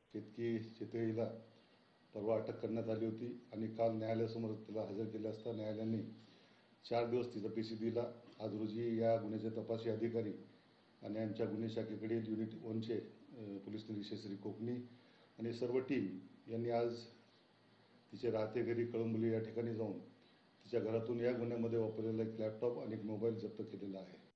केतकी चितळीला परवा अटक करण्यात आली होती आणि काल न्यायालयासमोर तिला हजर केले असता न्यायालयाने 4 दिवस तिचा पीसी दिला। आज रोजी या गुन्ह्याचे तपासी अधिकारी आणि आमच्या गुन्हे शाखेकडील युनिट 1चे पोलीस निरीक्षक श्री कोकणी आणि सर्व टीम यांनी आज तिचे राहते घरी कळंबोली या ठिकाणी जाऊन तिच्या घरातून या गुन्ह्यामध्ये वापरलेला एक लॅपटॉप आणि एक मोबाईल जप्त केलेला आहे।